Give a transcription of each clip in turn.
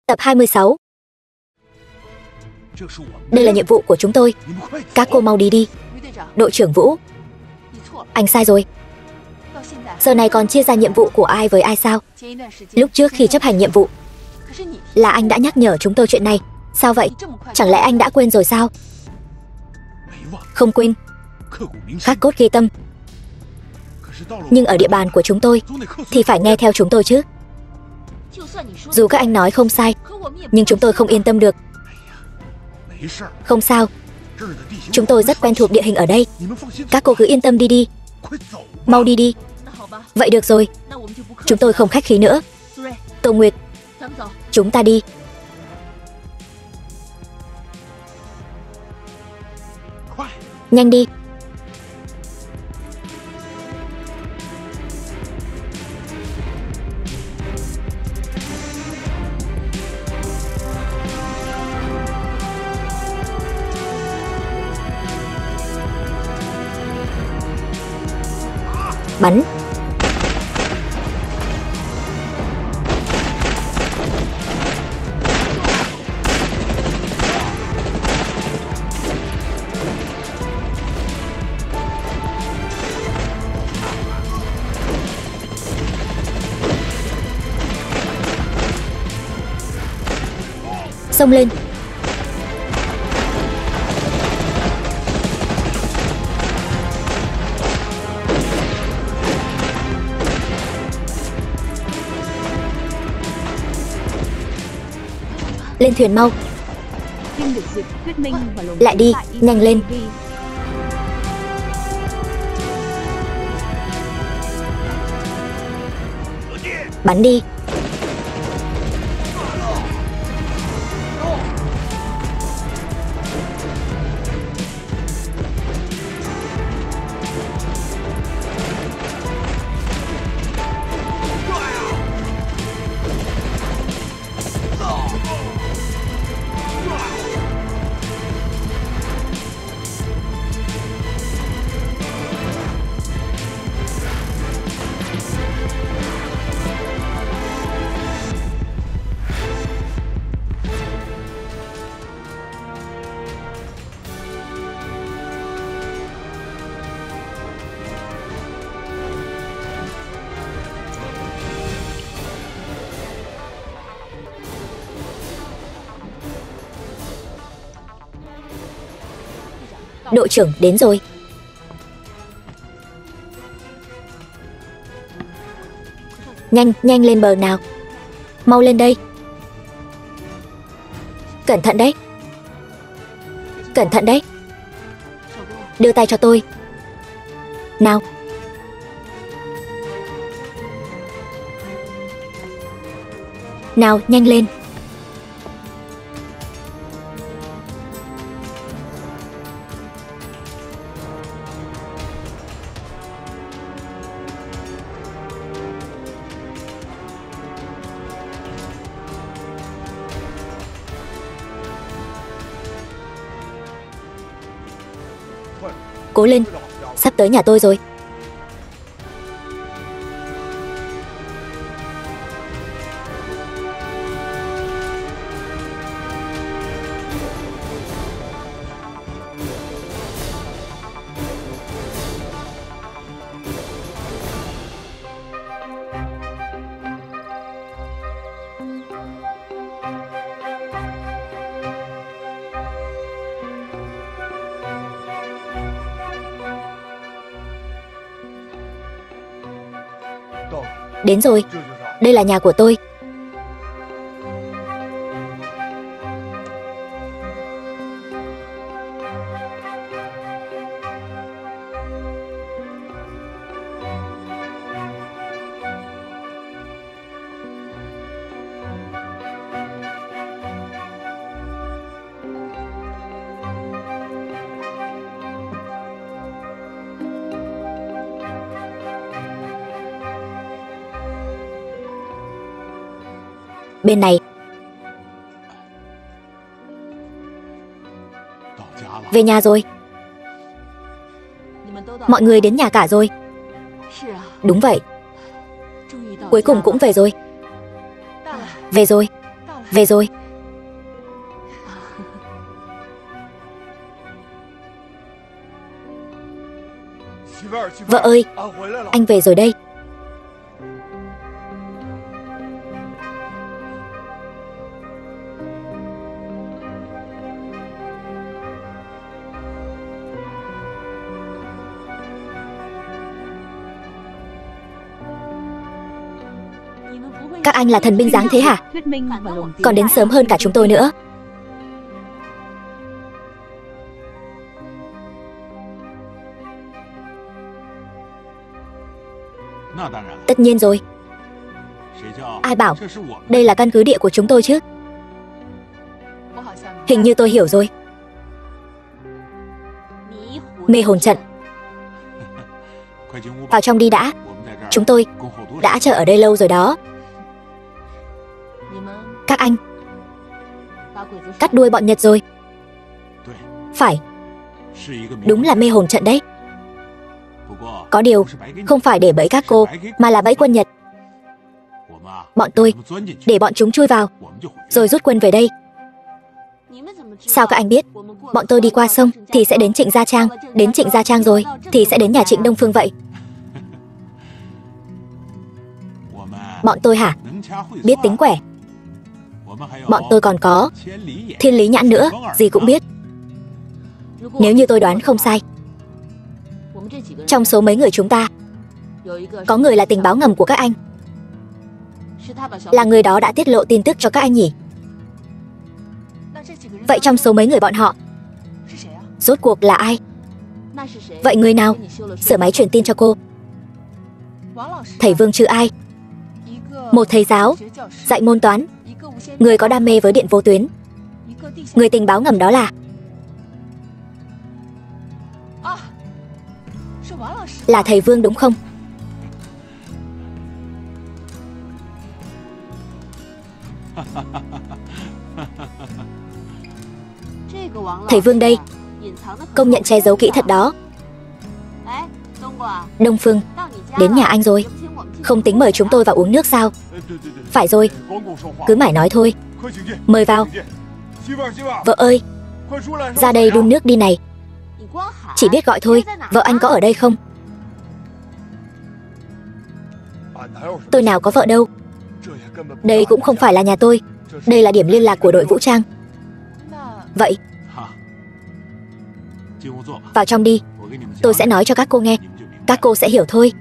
Tập 26. Đây là nhiệm vụ của chúng tôi. Các cô mau đi đi. Đội trưởng Vũ, anh sai rồi. Giờ này còn chia ra nhiệm vụ của ai với ai sao? Lúc trước khi chấp hành nhiệm vụ là anh đã nhắc nhở chúng tôi chuyện này. Sao vậy? Chẳng lẽ anh đã quên rồi sao? Không quên, khắc cốt ghi tâm. Nhưng ở địa bàn của chúng tôi thì phải nghe theo chúng tôi chứ. Dù các anh nói không sai, nhưng chúng tôi không yên tâm được. Không sao, chúng tôi rất quen thuộc địa hình ở đây. Các cô cứ yên tâm đi đi. Mau đi đi. Vậy được rồi, chúng tôi không khách khí nữa. Tô Nguyệt, chúng ta đi. Nhanh đi. Bắn. Xông lên. Lên thuyền mau. Lại đi, nhanh lên. Bắn đi. Đội trưởng đến rồi. Nhanh, nhanh lên bờ nào. Mau lên đây. Cẩn thận đấy. Cẩn thận đấy. Đưa tay cho tôi. Nào. Nào, nhanh lên. Cố lên, sắp tới nhà tôi rồi. Đến rồi, đây là nhà của tôi. Bên này. Về nhà rồi. Mọi người đến nhà cả rồi. Đúng vậy. Cuối cùng cũng về rồi. Về rồi. Về rồi. Vợ ơi, anh về rồi đây. Các anh là thần binh dáng thế hả? Còn đến sớm hơn cả chúng tôi nữa. Tất nhiên rồi. Ai bảo đây là căn cứ địa của chúng tôi chứ? Hình như tôi hiểu rồi. Mê hồn trận. Vào trong đi đã. Chúng tôi đã chờ ở đây lâu rồi đó. Các anh cắt đuôi bọn Nhật rồi. Phải, đúng là mê hồn trận đấy. Có điều không phải để bẫy các cô, mà là bẫy quân Nhật. Bọn tôi để bọn chúng chui vào, rồi rút quân về đây. Sao các anh biết? Bọn tôi đi qua sông thì sẽ đến Trịnh Gia Trang, đến Trịnh Gia Trang rồi thì sẽ đến nhà Trịnh Đông Phương vậy. Bọn tôi hả? Biết tính quẻ. Bọn tôi còn có thiên lý nhãn nữa, gì cũng biết. Nếu như tôi đoán không sai, trong số mấy người chúng ta, có người là tình báo ngầm của các anh. Là người đó đã tiết lộ tin tức cho các anh nhỉ? Vậy trong số mấy người bọn họ, rốt cuộc là ai? Vậy người nào sửa máy truyền tin cho cô? Thầy Vương chứ ai? Một thầy giáo dạy môn toán, người có đam mê với điện vô tuyến. Người tình báo ngầm đó là thầy Vương đúng không? Thầy Vương đây, công nhận che giấu kỹ thật đó. Đông Phương, đến nhà anh rồi. Không tính mời chúng tôi vào uống nước sao? Phải rồi, cứ mãi nói thôi. Mời vào. Vợ ơi, ra đây đun nước đi này. Chỉ biết gọi thôi, vợ anh có ở đây không? Tôi nào có vợ đâu. Đây cũng không phải là nhà tôi. Đây là điểm liên lạc của đội vũ trang. Vậy vào trong đi, tôi sẽ nói cho các cô nghe. Các cô sẽ hiểu thôi.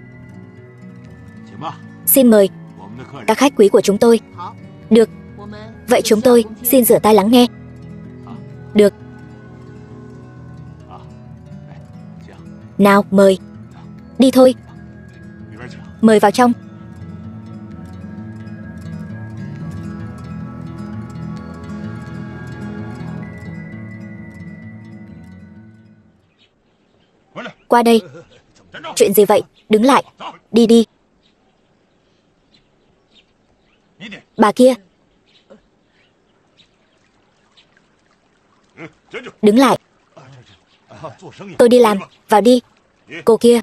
Xin mời các khách quý của chúng tôi. Được. Vậy chúng tôi xin rửa tai lắng nghe. Được. Nào, mời. Đi thôi. Mời vào trong. Qua đây. Chuyện gì vậy? Đứng lại. Đi đi. Bà kia. Đứng lại. Tôi đi làm. Vào đi. Cô kia.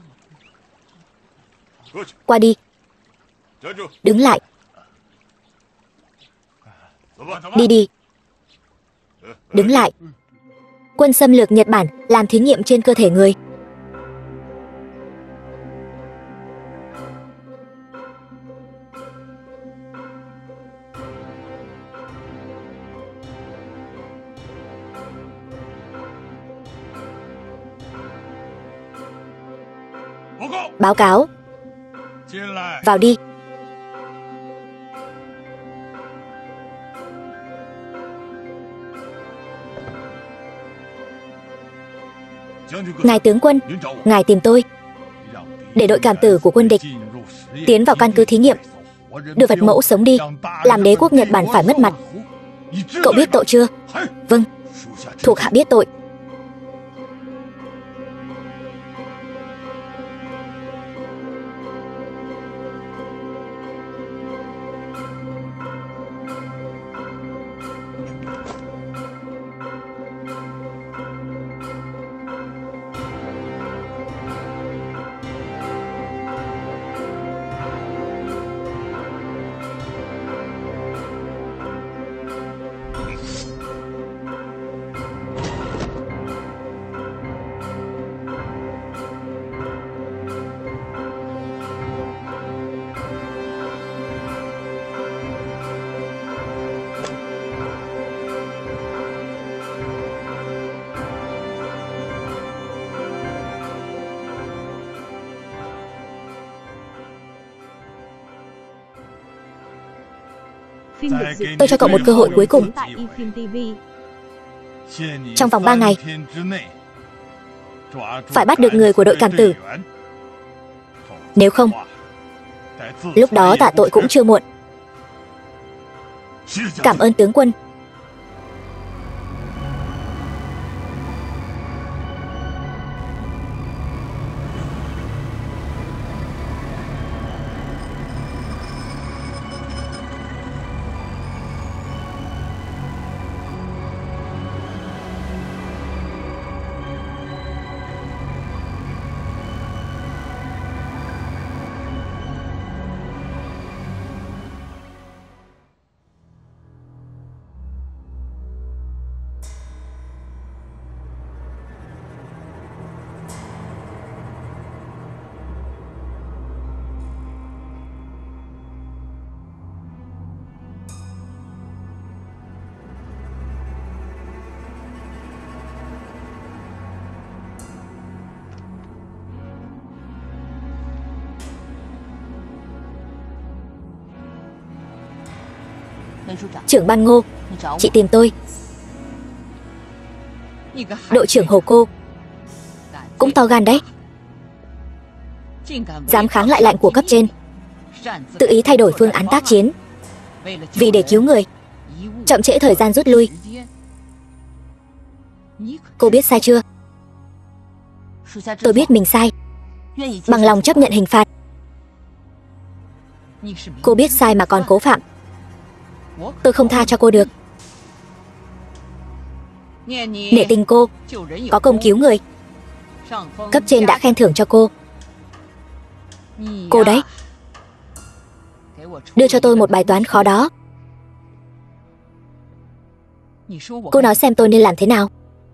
Qua đi. Đứng lại. Đi đi. Đứng lại. Quân xâm lược Nhật Bản làm thí nghiệm trên cơ thể người. Báo cáo. Vào đi. Ngài tướng quân, ngài tìm tôi. Để đội cảm tử của quân địch tiến vào căn cứ thí nghiệm, đưa vật mẫu sống đi, làm đế quốc Nhật Bản phải mất mặt. Cậu biết tội chưa? Vâng, thuộc hạ biết tội. Tôi cho cậu một cơ hội cuối cùng. Trong vòng 3 ngày phải bắt được người của đội cảm tử. Nếu không, lúc đó tạ tội cũng chưa muộn. Cảm ơn tướng quân. Trưởng ban Ngô, chị tìm tôi. Đội trưởng Hồ Cô cũng to gan đấy, dám kháng lại lệnh của cấp trên, tự ý thay đổi phương án tác chiến vì để cứu người, chậm trễ thời gian rút lui. Cô biết sai chưa? Tôi biết mình sai, bằng lòng chấp nhận hình phạt. Cô biết sai mà còn cố phạm, tôi không tha cho cô được. Nể tình cô, có công cứu người, cấp trên đã khen thưởng cho cô. Cô đấy, đưa cho tôi một bài toán khó đó. Cô nói xem tôi nên làm thế nào.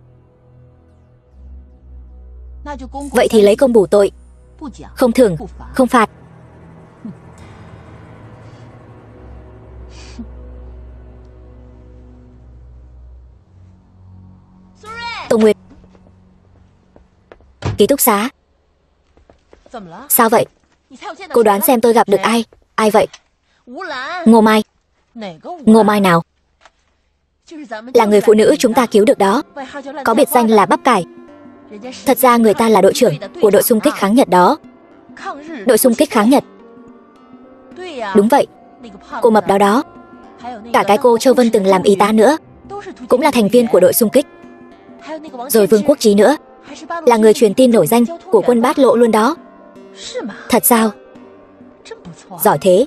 Vậy thì lấy công bù tội, không thưởng, không phạt. Tô Nguyệt, ký túc xá. Sao vậy? Cô đoán xem tôi gặp được ai? Ai vậy? Ngô Mai. Ngô Mai nào? Là người phụ nữ chúng ta cứu được đó, có biệt danh là Bắp Cải. Thật ra người ta là đội trưởng của đội xung kích kháng Nhật đó. Đội xung kích kháng Nhật. Đúng vậy, cô mập đó đó. Cả cái cô Châu Vân từng làm y tá nữa, cũng là thành viên của đội xung kích. Rồi Vương Quốc Trí nữa, là người truyền tin nổi danh của quân Bát Lộ luôn đó. Thật sao? Giỏi thế.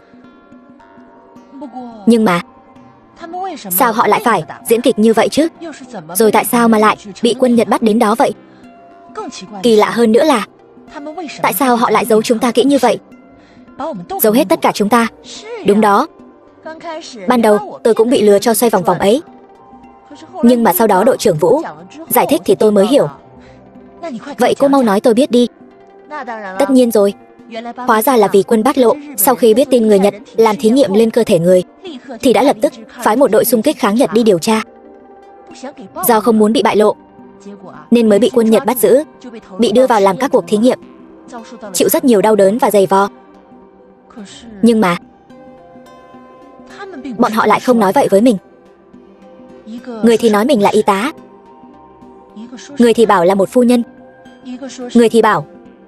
Nhưng mà sao họ lại phải diễn kịch như vậy chứ? Rồi tại sao mà lại bị quân Nhật bắt đến đó vậy? Kỳ lạ hơn nữa là tại sao họ lại giấu chúng ta kỹ như vậy? Giấu hết tất cả chúng ta. Đúng đó, ban đầu tôi cũng bị lừa cho xoay vòng vòng ấy. Nhưng mà sau đó đội trưởng Vũ giải thích thì tôi mới hiểu. Vậy cô mau nói tôi biết đi. Tất nhiên rồi, hóa ra là vì quân Bát Lộ sau khi biết tin người Nhật làm thí nghiệm lên cơ thể người thì đã lập tức phái một đội xung kích kháng Nhật đi điều tra. Do không muốn bị bại lộ nên mới bị quân Nhật bắt giữ, bị đưa vào làm các cuộc thí nghiệm, chịu rất nhiều đau đớn và giày vò. Nhưng mà bọn họ lại không nói vậy với mình. Người thì nói mình là y tá, người thì bảo là một phu nhân, người thì bảo.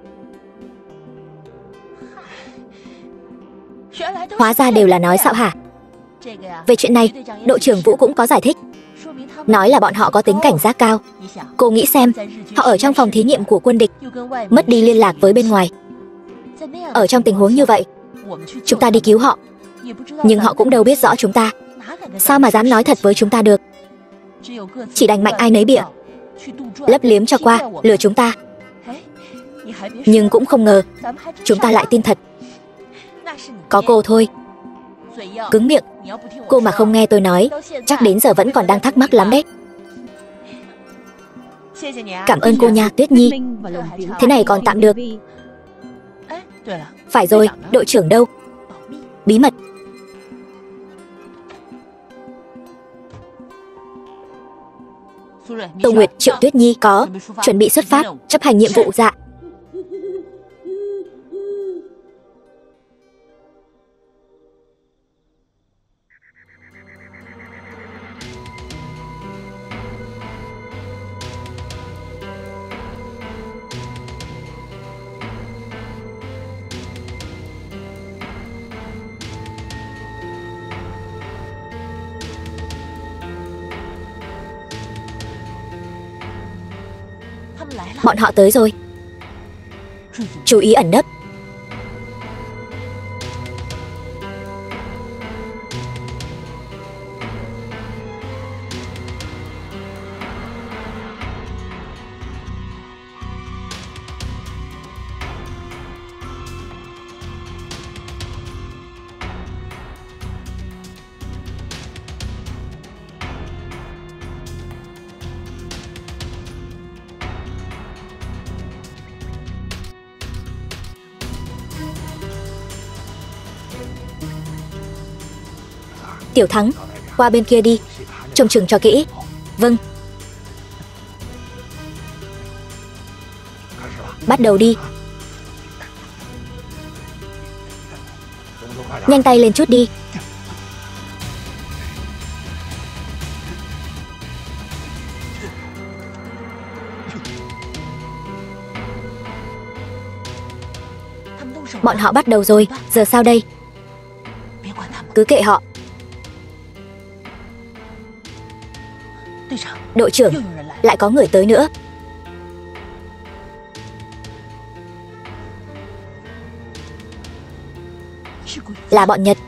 Hóa ra đều là nói xạo hả? Về chuyện này, đội trưởng Vũ cũng có giải thích, nói là bọn họ có tính cảnh giác cao. Cô nghĩ xem, họ ở trong phòng thí nghiệm của quân địch, mất đi liên lạc với bên ngoài. Ở trong tình huống như vậy, chúng ta đi cứu họ, nhưng họ cũng đâu biết rõ chúng ta, sao mà dám nói thật với chúng ta được. Chỉ đành mạnh ai nấy bịa, lấp liếm cho qua, lừa chúng ta. Nhưng cũng không ngờ chúng ta lại tin thật. Có cô thôi. Cứng miệng, cô mà không nghe tôi nói, chắc đến giờ vẫn còn đang thắc mắc lắm đấy. Cảm ơn cô nha, Tuyết Nhi. Thế này còn tạm được. Phải rồi, đội trưởng đâu? Bí mật. Tô Nguyệt, Triệu Tuyết Nhi có chuẩn bị xuất phát, chấp hành nhiệm vụ. Dạ. Bọn họ tới rồi. Chú ý ẩn nấp. Tiểu Thắng, qua bên kia đi, trông chừng cho kỹ. Vâng. Bắt đầu đi. Nhanh tay lên chút đi. Bọn họ bắt đầu rồi, giờ sao đây? Cứ kệ họ. Đội trưởng, lại có người tới nữa. Là bọn Nhật.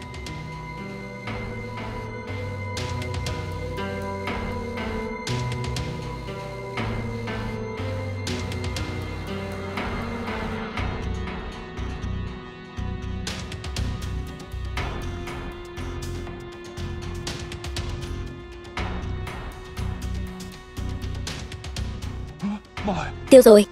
Tiêu rồi.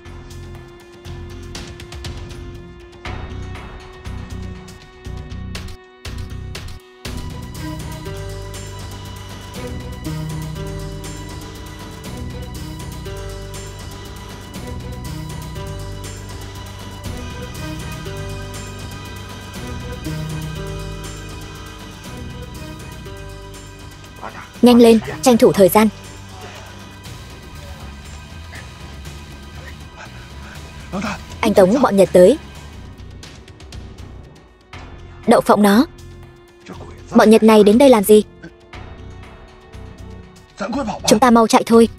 Nhanh lên, tranh thủ thời gian. Anh Tống, bọn Nhật tới. Đậu phộng nó. Bọn Nhật này đến đây làm gì? Chúng ta mau chạy thôi.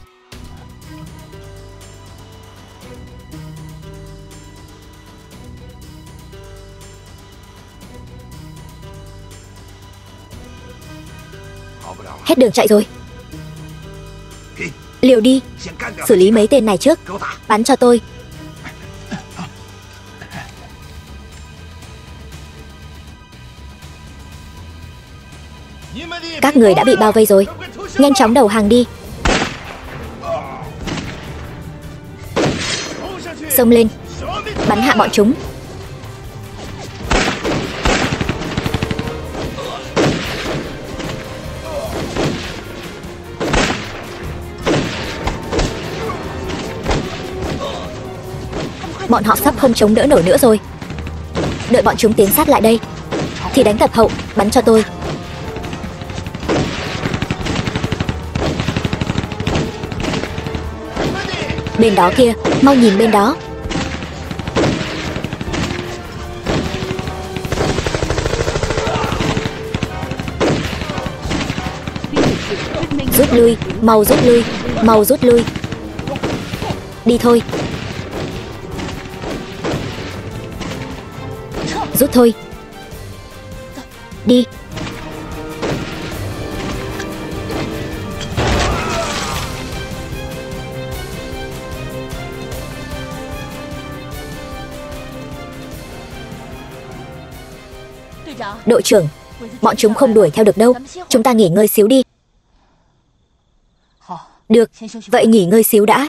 Hết đường chạy rồi. Liều đi. Xử lý mấy tên này trước. Bắn cho tôi. Các người đã bị bao vây rồi. Nhanh chóng đầu hàng đi. Xông lên. Bắn hạ bọn chúng. Bọn họ sắp không chống đỡ nổi nữa rồi. Đợi bọn chúng tiến sát lại đây thì đánh tập hậu. Bắn cho tôi. Bên đó kia, mau nhìn bên đó. Rút lui, mau rút lui, mau rút lui. Đi thôi. Rút thôi. Đi. Đội trưởng, bọn chúng không đuổi theo được đâu. Chúng ta nghỉ ngơi xíu đi. Được, vậy nghỉ ngơi xíu đã.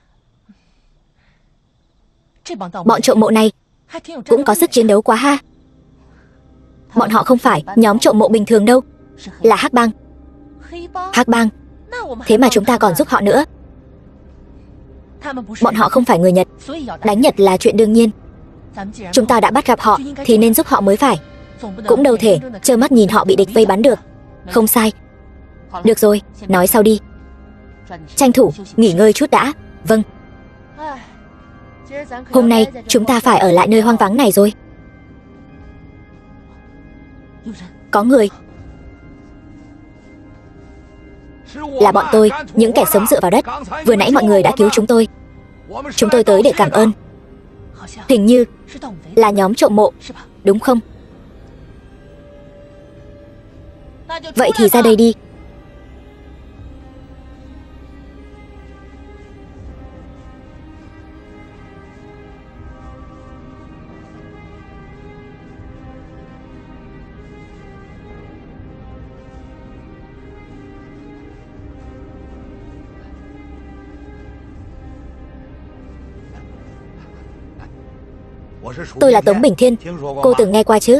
Bọn trộm mộ này cũng có sức chiến đấu quá ha. Bọn họ không phải nhóm trộm mộ bình thường đâu, là hắc bang. Hắc bang? Thế mà chúng ta còn giúp họ nữa. Bọn họ không phải người Nhật, đánh Nhật là chuyện đương nhiên. Chúng ta đã bắt gặp họ thì nên giúp họ mới phải. Cũng đâu thể trơ mắt nhìn họ bị địch vây bắn được. Không sai. Được rồi, nói sau đi. Tranh thủ nghỉ ngơi chút đã. Vâng. Hôm nay chúng ta phải ở lại nơi hoang vắng này rồi. Có người. Là bọn tôi, những kẻ sống dựa vào đất. Vừa nãy mọi người đã cứu chúng tôi. Chúng tôi tới để cảm ơn. Hình như là nhóm trộm mộ, đúng không? Vậy thì ra đây đi. Tôi là Tống Bình Thiên. Cô từng nghe qua chứ?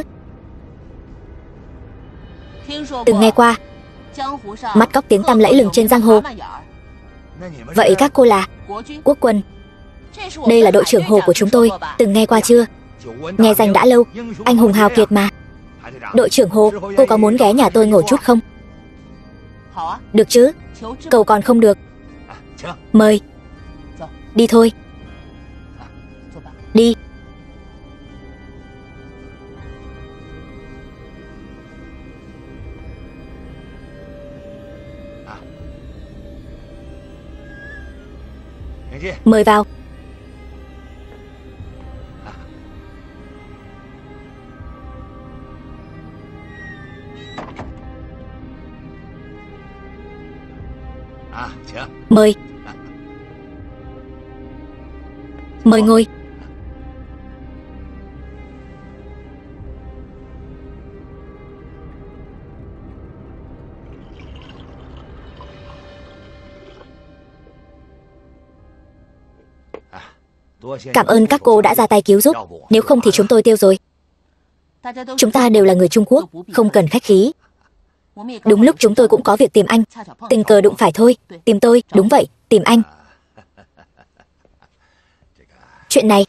Từng nghe qua. Mắt cóc tiếng tăm lẫy lừng trên giang hồ. Vậy các cô là Quốc quân. Đây là đội trưởng Hồ của chúng tôi. Từng nghe qua chưa? Nghe danh đã lâu. Anh hùng hào kiệt mà. Đội trưởng Hồ, cô có muốn ghé nhà tôi ngồi chút không? Được chứ? Cầu còn không được. Mời. Đi thôi. Đi. Mời vào. Mời. Mời ngồi. Cảm ơn các cô đã ra tay cứu giúp. Nếu không thì chúng tôi tiêu rồi. Chúng ta đều là người Trung Quốc, không cần khách khí. Đúng lúc chúng tôi cũng có việc tìm anh. Tình cờ đụng phải thôi. Tìm tôi, đúng vậy, tìm anh. Chuyện này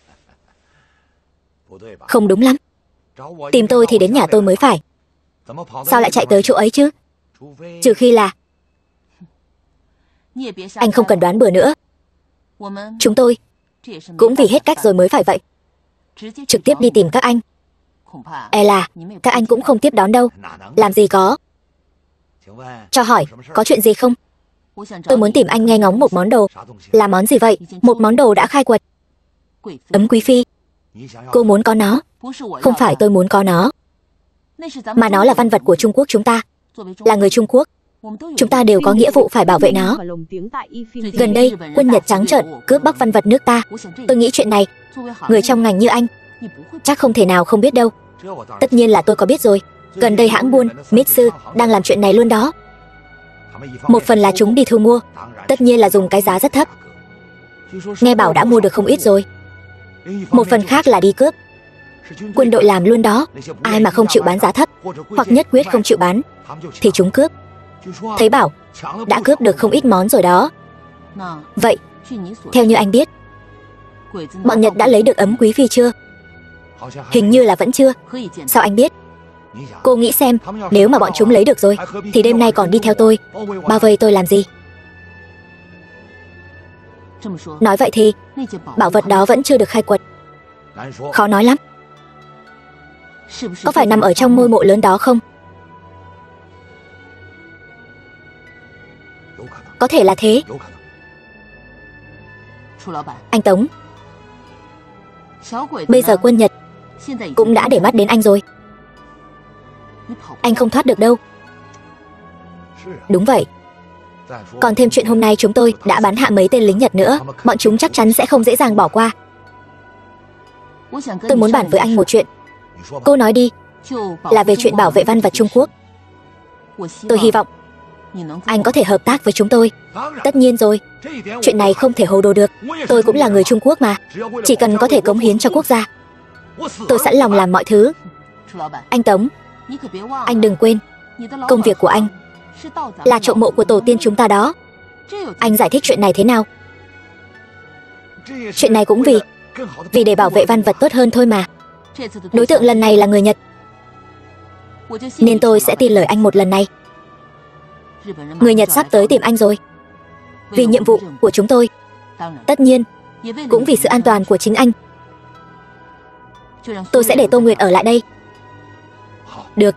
không đúng lắm. Tìm tôi thì đến nhà tôi mới phải. Sao lại chạy tới chỗ ấy chứ? Trừ khi là... Anh không cần đoán bừa nữa. Chúng tôi cũng vì hết cách rồi mới phải vậy. Trực tiếp đi tìm các anh. E là các anh cũng không tiếp đón đâu. Làm gì có. Cho hỏi, có chuyện gì không? Tôi muốn tìm anh nghe ngóng một món đồ. Là món gì vậy? Một món đồ đã khai quật. Ấm quý phi. Cô muốn có nó. Không phải tôi muốn có nó, mà nó là văn vật của Trung Quốc chúng ta. Là người Trung Quốc, chúng ta đều có nghĩa vụ phải bảo vệ nó. Gần đây, quân Nhật trắng trợn cướp bóc văn vật nước ta. Tôi nghĩ chuyện này, người trong ngành như anh chắc không thể nào không biết đâu. Tất nhiên là tôi có biết rồi. Gần đây hãng buôn Mitsu đang làm chuyện này luôn đó. Một phần là chúng đi thu mua, tất nhiên là dùng cái giá rất thấp. Nghe bảo đã mua được không ít rồi. Một phần khác là đi cướp. Quân đội làm luôn đó. Ai mà không chịu bán giá thấp, hoặc nhất quyết không chịu bán, thì chúng cướp. Thấy bảo đã cướp được không ít món rồi đó. Vậy, theo như anh biết, bọn Nhật đã lấy được ấm quý phi chưa? Hình như là vẫn chưa. Sao anh biết? Cô nghĩ xem, nếu mà bọn chúng lấy được rồi, thì đêm nay còn đi theo tôi, bao vây tôi làm gì? Nói vậy thì, bảo vật đó vẫn chưa được khai quật. Khó nói lắm. Có phải nằm ở trong ngôi mộ lớn đó không? Có thể là thế. Anh Tống, bây giờ quân Nhật cũng đã để mắt đến anh rồi. Anh không thoát được đâu. Đúng vậy. Còn thêm chuyện hôm nay chúng tôi đã bắn hạ mấy tên lính Nhật nữa. Bọn chúng chắc chắn sẽ không dễ dàng bỏ qua. Tôi muốn bàn với anh một chuyện. Cô nói đi. Là về chuyện bảo vệ văn vật Trung Quốc. Tôi hy vọng anh có thể hợp tác với chúng tôi. Tất nhiên rồi. Chuyện này không thể hồ đồ được. Tôi cũng là người Trung Quốc mà. Chỉ cần có thể cống hiến cho quốc gia, tôi sẵn lòng làm mọi thứ. Anh Tống, anh đừng quên, công việc của anh là trộm mộ của tổ tiên chúng ta đó. Anh giải thích chuyện này thế nào? Chuyện này cũng vì để bảo vệ văn vật tốt hơn thôi mà. Đối tượng lần này là người Nhật, nên tôi sẽ tin lời anh một lần này. Người Nhật sắp tới tìm anh rồi. Vì nhiệm vụ của chúng tôi, tất nhiên cũng vì sự an toàn của chính anh, tôi sẽ để Tô Nguyệt ở lại đây. Được.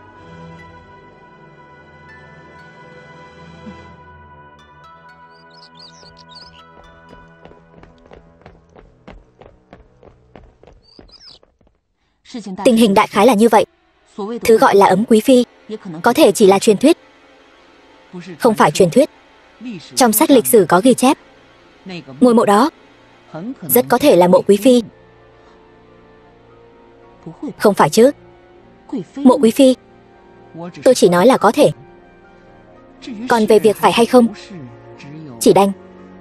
Tình hình đại khái là như vậy. Thứ gọi là ấm quý phi có thể chỉ là truyền thuyết. Không phải truyền thuyết. Trong sách lịch sử có ghi chép, ngôi mộ đó rất có thể là mộ quý phi. Không phải chứ? Mộ quý phi, tôi chỉ nói là có thể. Còn về việc phải hay không, chỉ đành.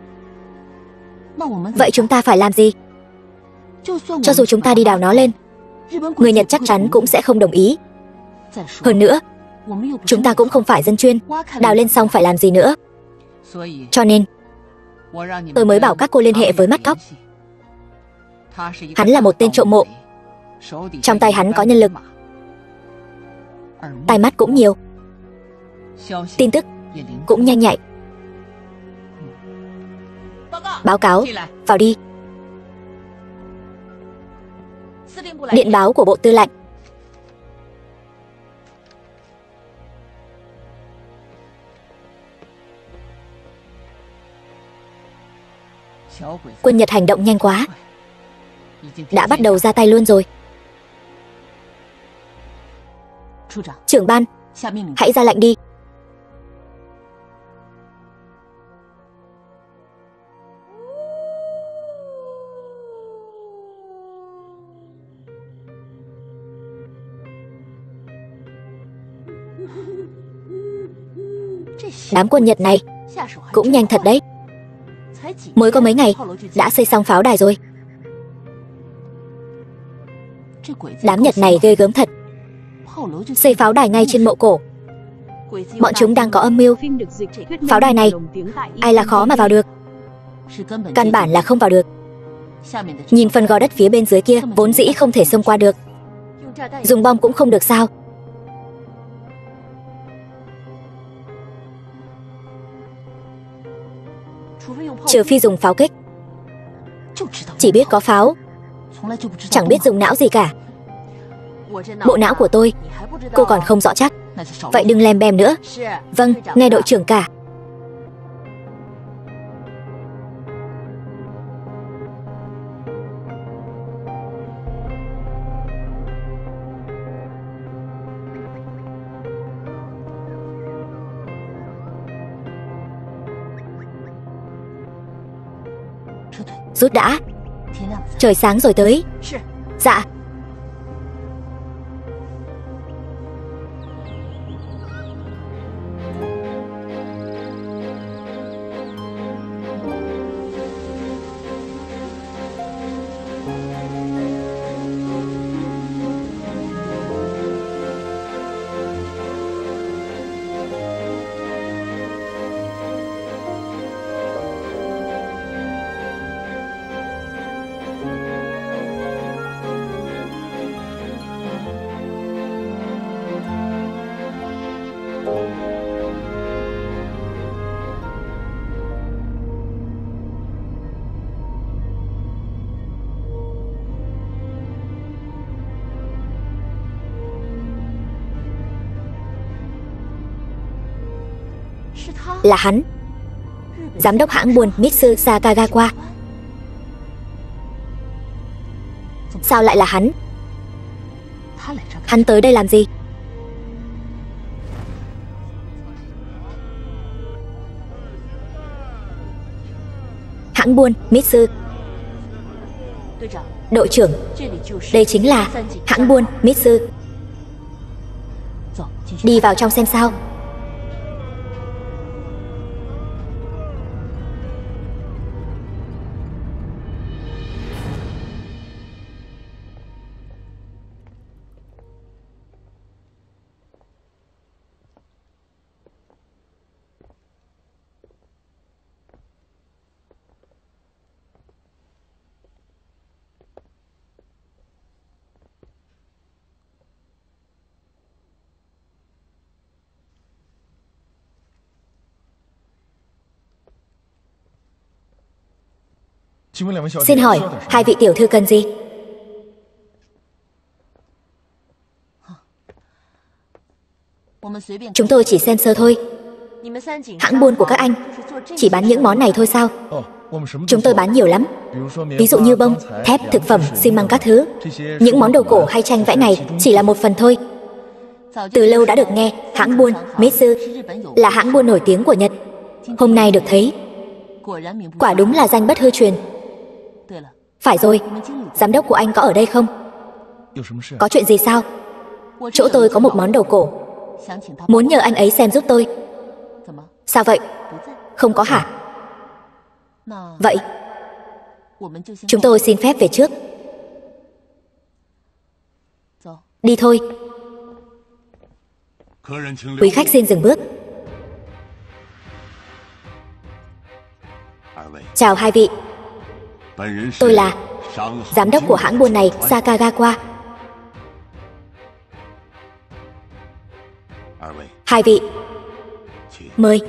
Vậy chúng ta phải làm gì? Cho dù chúng ta đi đào nó lên, người Nhật chắc chắn cũng sẽ không đồng ý. Hơn nữa, chúng ta cũng không phải dân chuyên, đào lên xong phải làm gì nữa. Cho nên, tôi mới bảo các cô liên hệ với mắt cóc. Hắn là một tên trộm mộ. Trong tay hắn có nhân lực, tai mắt cũng nhiều, tin tức cũng nhanh nhạy. Báo cáo, vào đi. Điện báo của Bộ Tư lệnh. Quân Nhật hành động nhanh quá, đã bắt đầu ra tay luôn rồi. Trưởng ban, hãy ra lệnh đi. Đám quân Nhật này cũng nhanh thật đấy. Mới có mấy ngày đã xây xong pháo đài rồi. Đám Nhật này ghê gớm thật. Xây pháo đài ngay trên mộ cổ. Bọn chúng đang có âm mưu. Pháo đài này ai là khó mà vào được. Căn bản là không vào được. Nhìn phần gò đất phía bên dưới kia vốn dĩ không thể xông qua được. Dùng bom cũng không được sao? Trừ phi dùng pháo kích. Chỉ biết có pháo, chẳng biết dùng não gì cả. Bộ não của tôi cô còn không rõ chắc. Vậy đừng lem bem nữa. Vâng, nghe đội trưởng cả. Rút đã. Trời sáng rồi tới. Dạ. Là hắn, giám đốc hãng buôn Mitsu Sakagawa. Sao lại là hắn? Hắn tới đây làm gì? Hãng buôn Mitsu. Đội trưởng, đây chính là hãng buôn Mitsu. Đi vào trong xem sao. Xin hỏi, hai vị tiểu thư cần gì? Chúng tôi chỉ xem sơ thôi. Hãng buôn của các anh chỉ bán những món này thôi sao? Chúng tôi bán nhiều lắm. Ví dụ như bông, thép, thực phẩm, xi măng các thứ. Những món đồ cổ hay tranh vẽ này chỉ là một phần thôi. Từ lâu đã được nghe, hãng buôn Mitsu là hãng buôn nổi tiếng của Nhật. Hôm nay được thấy, quả đúng là danh bất hư truyền. Phải rồi, giám đốc của anh có ở đây không? Có chuyện gì sao? Chỗ tôi có một món đồ cổ, muốn nhờ anh ấy xem giúp tôi. Sao vậy? Không có hả? Vậy chúng tôi xin phép về trước. Đi thôi. Quý khách xin dừng bước. Chào hai vị. Tôi là giám đốc của hãng buôn này, Sakagawa. Hai vị, mời.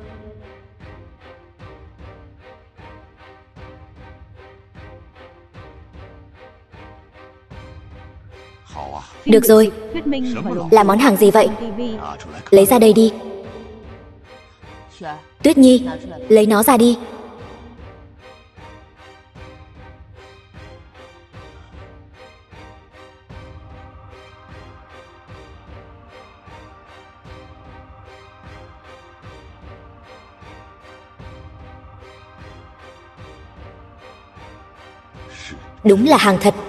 Được rồi, là món hàng gì vậy? Lấy ra đây đi. Tuyết Nhi, lấy nó ra đi. Đúng là hàng thật.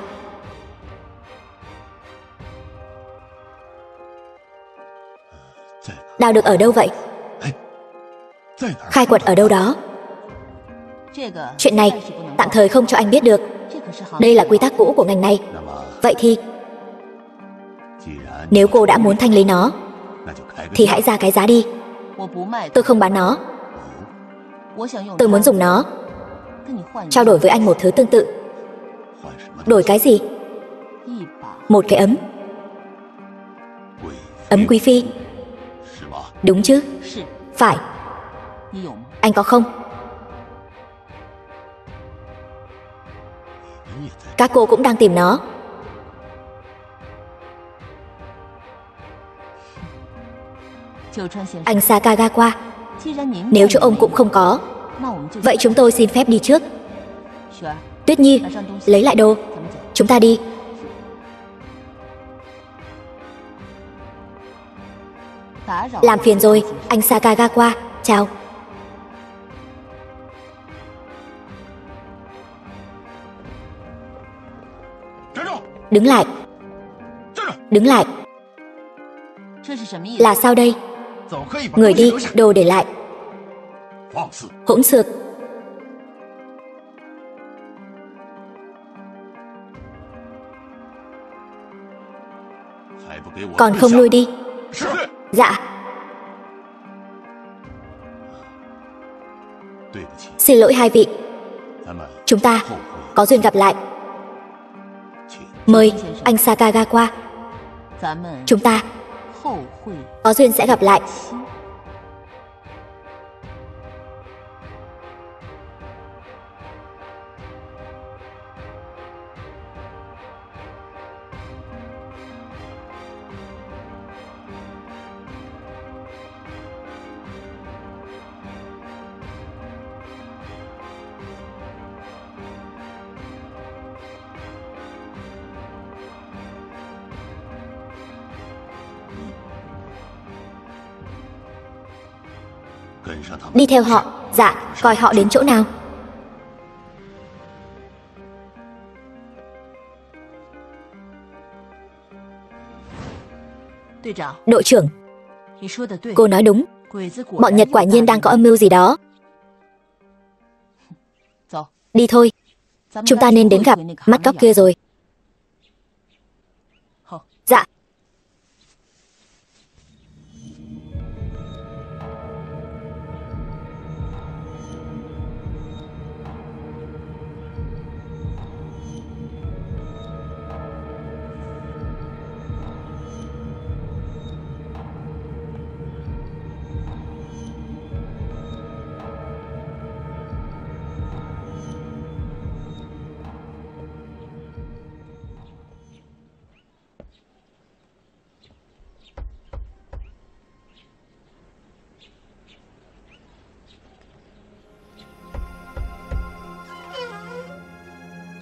Đào được ở đâu vậy? Khai quật ở đâu đó? Chuyện này tạm thời không cho anh biết được. Đây là quy tắc cũ của ngành này. Vậy thì nếu cô đã muốn thanh lý nó thì hãy ra cái giá đi. Tôi không bán nó. Tôi muốn dùng nó trao đổi với anh một thứ tương tự. Đổi cái gì? Một cái ấm. Ấm quý phi. Đúng chứ? Phải. Anh có không? Các cô cũng đang tìm nó. Anh Sakagawa, nếu chỗ ông cũng không có, vậy chúng tôi xin phép đi trước. Tuyết Nhi, lấy lại đồ. Chúng ta đi. Làm phiền rồi, anh Sakagawa. Chào. Đứng lại. Đứng lại. Là sao đây? Người đi, đồ để lại. Hỗn xược. Còn không lui đi. Dạ. Xin lỗi hai vị. Chúng ta có duyên gặp lại. Mời anh Sakagawa. Chúng ta có duyên sẽ gặp lại. Đi theo họ. Dạ, coi họ đến chỗ nào. Đội trưởng, cô nói đúng. Bọn Nhật quả nhiên đang có âm mưu gì đó. Đi thôi. Chúng ta nên đến gặp mắt cóc kia rồi. Dạ.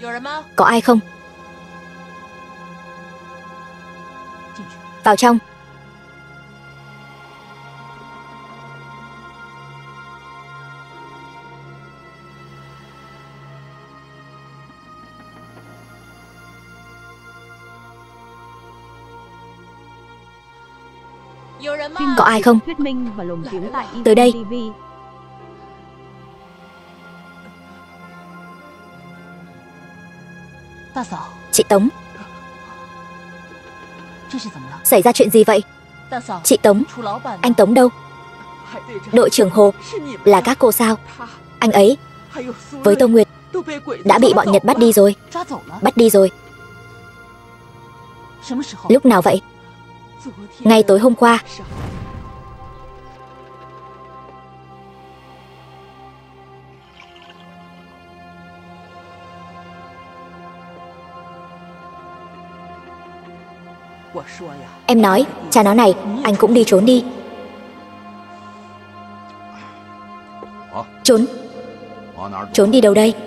Có ai không? Vào trong. Có ai không? Thuyết minh và lồng tiếng tại Tới đây. TV. Chị Tống. Xảy ra chuyện gì vậy? Chị Tống, anh Tống đâu? Đội trưởng Hồ, là các cô sao? Anh ấy với Tô Nguyệt đã bị bọn Nhật bắt đi rồi. Bắt đi rồi. Lúc nào vậy? Ngay tối hôm qua. Em nói, cha nó này, anh cũng đi trốn đi. Trốn? Trốn đi đâu đây?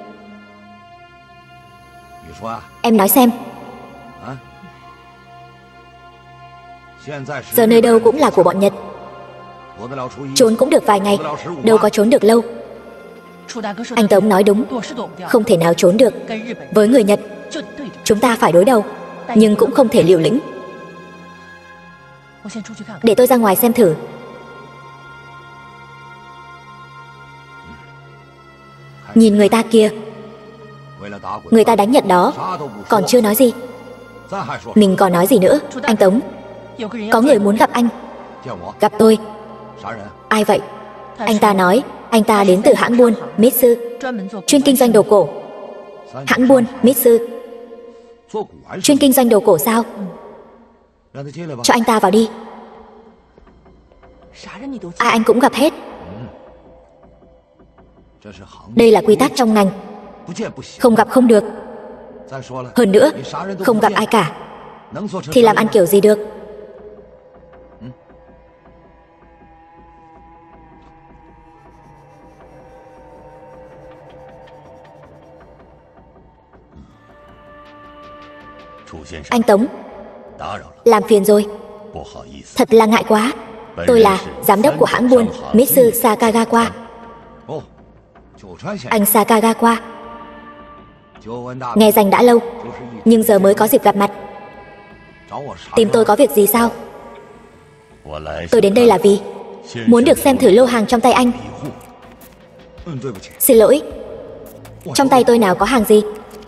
Em nói xem. Giờ nơi đâu cũng là của bọn Nhật. Trốn cũng được vài ngày, đâu có trốn được lâu. Anh Tống nói đúng, không thể nào trốn được. Với người Nhật, chúng ta phải đối đầu, nhưng cũng không thể liều lĩnh. Để tôi ra ngoài xem thử. Nhìn người ta kia, người ta đánh Nhật đó, còn chưa nói gì. Mình còn nói gì nữa? Anh Tống, có người muốn gặp anh. Gặp tôi? Ai vậy? Anh ta nói anh ta đến từ hãng buôn Mitsu, chuyên kinh doanh đồ cổ. Hãng buôn Mitsu chuyên kinh doanh đồ cổ sao? Cho anh ta vào đi. Ai anh cũng gặp hết. Đây là quy tắc trong ngành, không gặp không được. Hơn nữa, không gặp ai cả thì làm ăn kiểu gì được? Anh Tống, làm phiền rồi. Thật là ngại quá. Tôi là giám đốc của hãng buôn Mitsu Sakagawa. Anh Sakagawa, nghe danh đã lâu, nhưng giờ mới có dịp gặp mặt. Tìm tôi có việc gì sao? Tôi đến đây là vì muốn được xem thử lô hàng trong tay anh. Xin lỗi, trong tay tôi nào có hàng gì.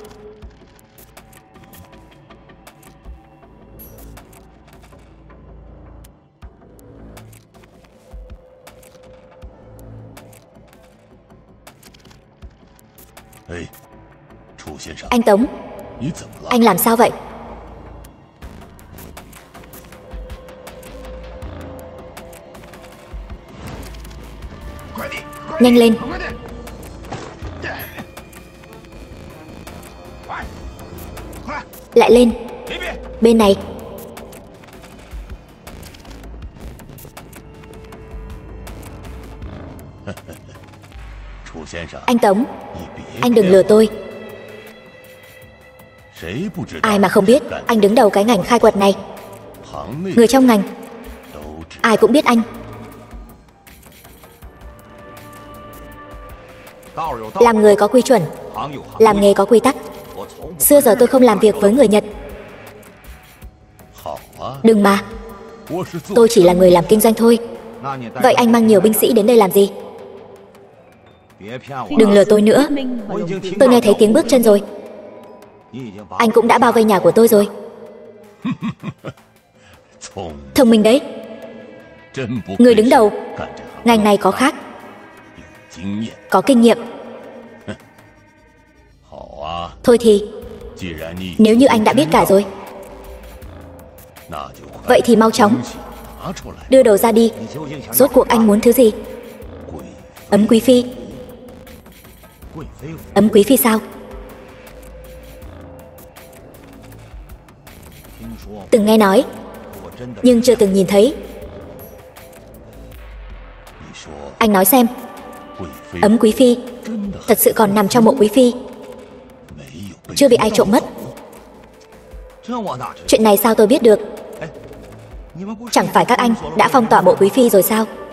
Anh Tống, anh làm sao vậy? Nhanh lên. Lại lên. Bên này. Anh Tống, anh đừng lừa tôi. Ai mà không biết anh đứng đầu cái ngành khai quật này. Người trong ngành ai cũng biết anh. Làm người có quy chuẩn, làm nghề có quy tắc. Xưa giờ tôi không làm việc với người Nhật. Đừng mà, tôi chỉ là người làm kinh doanh thôi. Vậy anh mang nhiều binh sĩ đến đây làm gì? Đừng lừa tôi nữa. Tôi nghe thấy tiếng bước chân rồi. Anh cũng đã bao vây nhà của tôi rồi. Thông minh đấy. Người đứng đầu ngành này có khác, có kinh nghiệm. Thôi thì, nếu như anh đã biết cả rồi, vậy thì mau chóng đưa đồ ra đi. Rốt cuộc anh muốn thứ gì? Ấm quý phi. Ấm quý phi sao? Từng nghe nói, nhưng chưa từng nhìn thấy. Anh nói xem, ấm quý phi thật sự còn nằm trong mộ quý phi? chưa bị ai trộm mất. Chuyện này sao tôi biết được? Chẳng phải các anh đã phong tỏa bộ quý phi rồi sao?